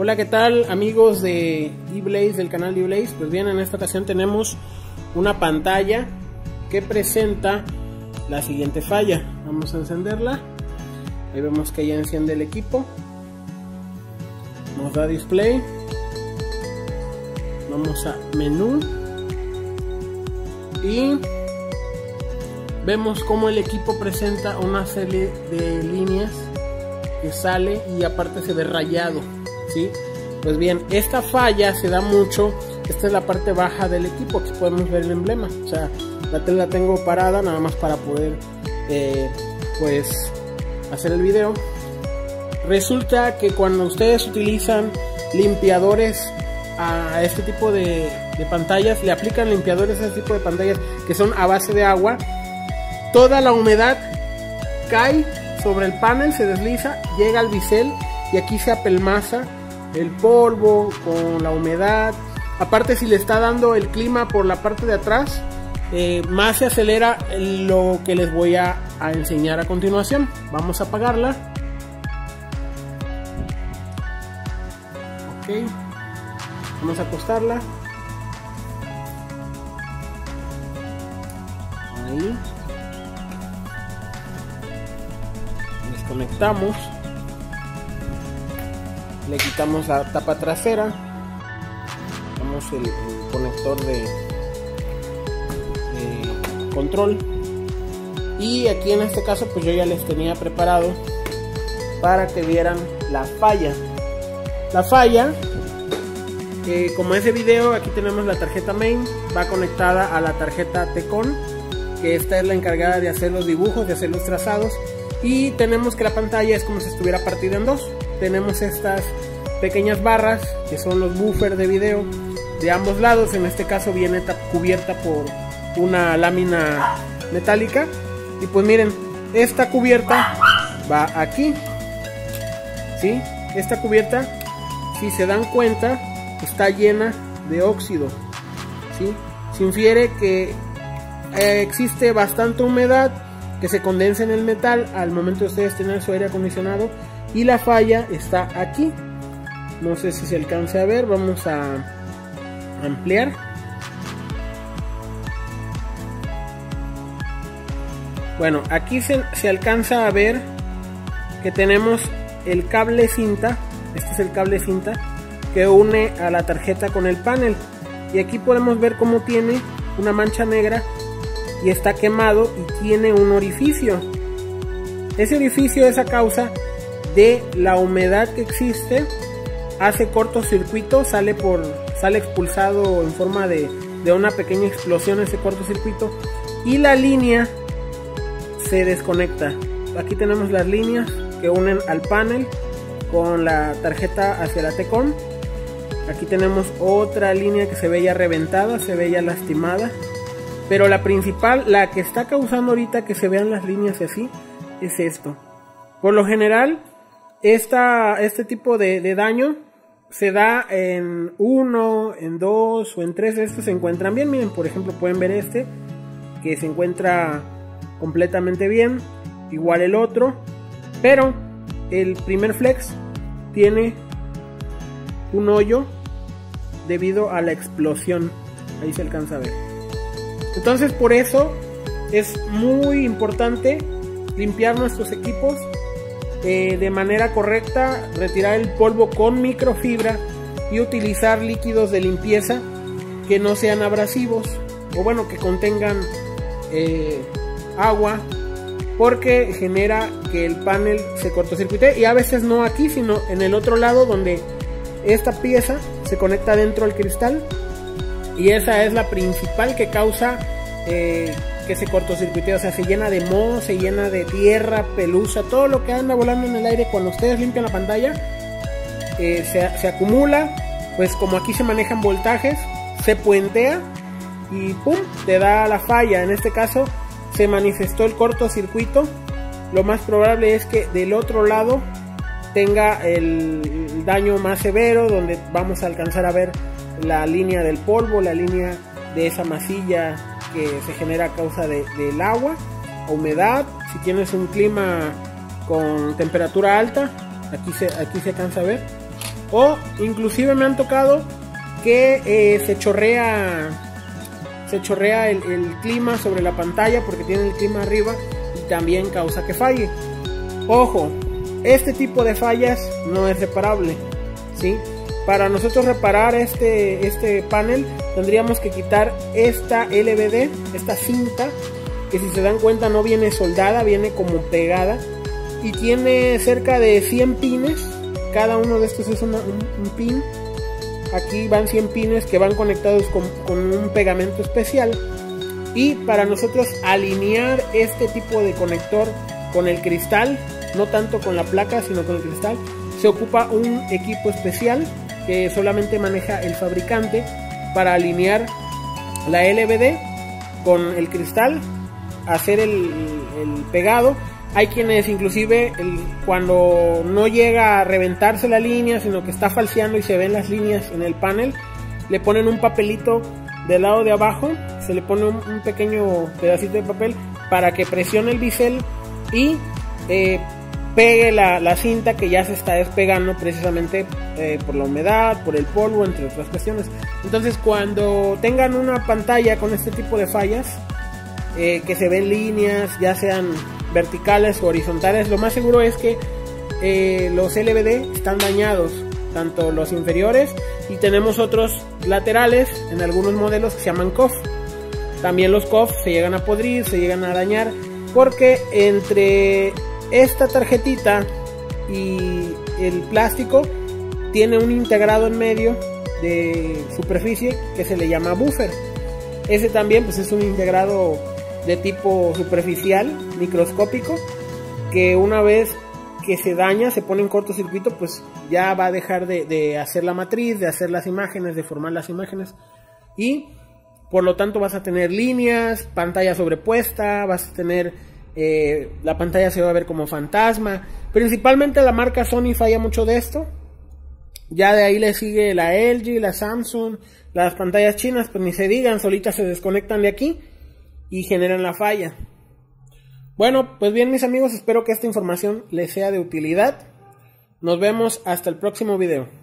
Hola, ¿qué tal amigos de D-Blaze, del canal D-Blaze? Pues bien, en esta ocasión tenemos una pantalla que presenta la siguiente falla. Vamos a encenderla. Ahí vemos que ya enciende el equipo. Nos da display. Vamos a menú. Y vemos cómo el equipo presenta una serie de líneas que sale y aparte se ve rayado, ¿sí? Pues bien, esta falla se da mucho. Esta es la parte baja del equipo, aquí podemos ver el emblema. O sea, la tengo parada nada más para poder pues hacer el video. Resulta que cuando ustedes utilizan limpiadores a este tipo de pantallas, le aplican limpiadores a este tipo de pantallas que son a base de agua, toda la humedad cae sobre el panel, se desliza, llega al bisel y aquí se apelmaza el polvo con la humedad. Aparte, si le está dando el clima por la parte de atrás, más se acelera lo que les voy a enseñar a continuación. Vamos a apagarla. Ok, vamos a acostarla. Ahí. Desconectamos. Le quitamos la tapa trasera. Damos el conector de control. Y aquí en este caso pues yo ya les tenía preparado para que vieran la falla. La falla, como es de video, aquí tenemos la tarjeta main, va conectada a la tarjeta Tecon, que esta es la encargada de hacer los dibujos, de hacer los trazados. Y tenemos que la pantalla es como si estuviera partida en dos. Tenemos estas pequeñas barras que son los buffers de video de ambos lados. En este caso viene cubierta por una lámina metálica. Y pues miren, esta cubierta va aquí, ¿sí? Esta cubierta, si se dan cuenta, está llena de óxido, ¿sí? Se infiere que existe bastante humedad que se condensa en el metal al momento de ustedes tener su aire acondicionado, y la falla está aquí. No sé si se alcance a ver, vamos a ampliar. Bueno, aquí se alcanza a ver que tenemos el cable cinta. Este es el cable cinta que une a la tarjeta con el panel, y aquí podemos ver cómo tiene una mancha negra y está quemado y tiene un orificio. Ese orificio es a causa de la humedad que existe. Hace cortocircuito, sale expulsado en forma de una pequeña explosión ese cortocircuito, y la línea se desconecta. Aquí tenemos las líneas que unen al panel con la tarjeta hacia la Tecon. Aquí tenemos otra línea que se ve ya reventada, se ve ya lastimada. Pero la principal, la que está causando ahorita que se vean las líneas así, es esto. Por lo general, este tipo de daño se da en 1, en 2 o en 3 de estos se encuentran bien. Miren, por ejemplo, pueden ver este, que se encuentra completamente bien. Igual el otro. Pero el primer flex tiene un hoyo debido a la explosión. Ahí se alcanza a ver. Entonces, por eso es muy importante limpiar nuestros equipos de manera correcta, retirar el polvo con microfibra y utilizar líquidos de limpieza que no sean abrasivos, o bueno, que contengan agua, porque genera que el panel se cortocircuite, y a veces no aquí, sino en el otro lado donde esta pieza se conecta dentro del cristal. Y esa es la principal que causa que se cortocircuite. O sea, se llena de moho, se llena de tierra, pelusa, todo lo que anda volando en el aire. Cuando ustedes limpian la pantalla, se acumula. Pues como aquí se manejan voltajes, se puentea y ¡pum!, te da la falla. En este caso se manifestó el cortocircuito. Lo más probable es que del otro lado tenga el daño más severo, donde vamos a alcanzar a ver la línea del polvo, la línea de esa masilla que se genera a causa del agua, humedad. Si tienes un clima con temperatura alta, aquí se alcanza a ver, o inclusive me han tocado que se chorrea el clima sobre la pantalla porque tiene el clima arriba y también causa que falle. Ojo, este tipo de fallas no es reparable, ¿sí? Para nosotros reparar este panel tendríamos que quitar esta LVD, esta cinta, que si se dan cuenta no viene soldada, viene como pegada y tiene cerca de 100 pines. Cada uno de estos es un pin. Aquí van 100 pines que van conectados con un pegamento especial. Y para nosotros alinear este tipo de conector con el cristal, no tanto con la placa sino con el cristal, se ocupa un equipo especial que solamente maneja el fabricante para alinear la LVD con el cristal, hacer el pegado. Hay quienes inclusive cuando no llega a reventarse la línea, sino que está falseando y se ven las líneas en el panel, le ponen un papelito del lado de abajo, se le pone un pequeño pedacito de papel para que presione el bisel y pegue la cinta que ya se está despegando precisamente por la humedad, por el polvo, entre otras cuestiones. Entonces cuando tengan una pantalla con este tipo de fallas, que se ven líneas ya sean verticales o horizontales, lo más seguro es que los LVD están dañados, tanto los inferiores, y tenemos otros laterales en algunos modelos que se llaman COF. También los COF se llegan a podrir, se llegan a dañar, porque entre esta tarjetita y el plástico tiene un integrado en medio de superficie que se le llama buffer. Ese también pues es un integrado de tipo superficial, microscópico, que una vez que se daña, se pone en cortocircuito, pues ya va a dejar de hacer la matriz, de hacer las imágenes, de formar las imágenes, y por lo tanto vas a tener líneas, pantalla sobrepuesta, vas a tener la pantalla se va a ver como fantasma. Principalmente la marca Sony falla mucho de esto. Ya de ahí le sigue la LG, la Samsung, las pantallas chinas, pues ni se digan, solitas se desconectan de aquí y generan la falla. Bueno, pues bien mis amigos, espero que esta información les sea de utilidad. Nos vemos hasta el próximo video.